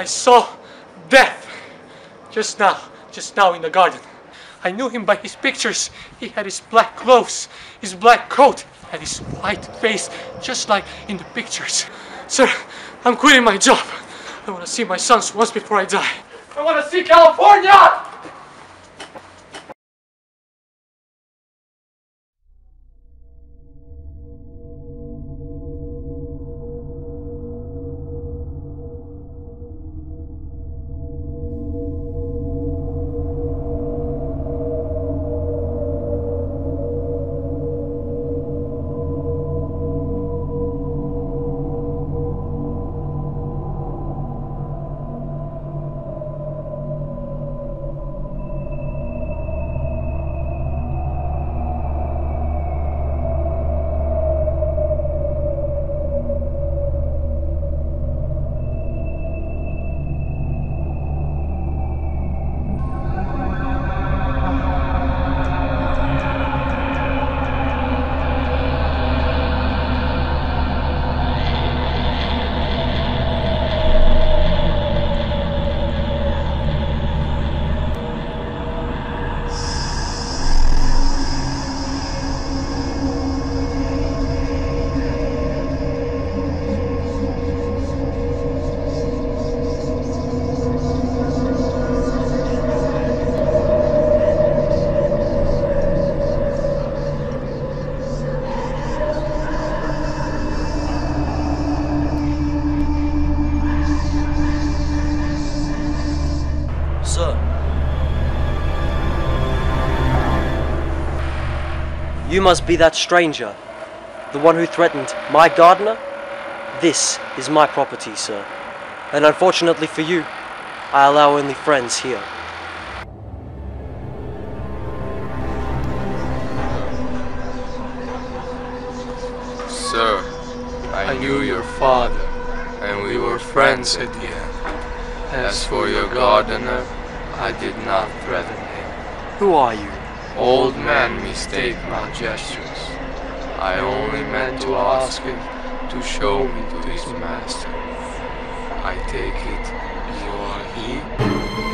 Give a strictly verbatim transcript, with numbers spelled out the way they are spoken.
I saw death just now, just now in the garden. I knew him by his pictures. He had his black clothes, his black coat, and his white face, just like in the pictures. Sir, I'm quitting my job. I want to see my sons once before I die. I want to see California! You must be that stranger, the one who threatened my gardener? This is my property, sir, and unfortunately for you, I allow only friends here. Sir, I knew your father, and we were friends at the end. As for your gardener, I did not threaten him. Who are you? Old men mistake my gestures. I only meant to ask him to show me to his master. I take it you are he?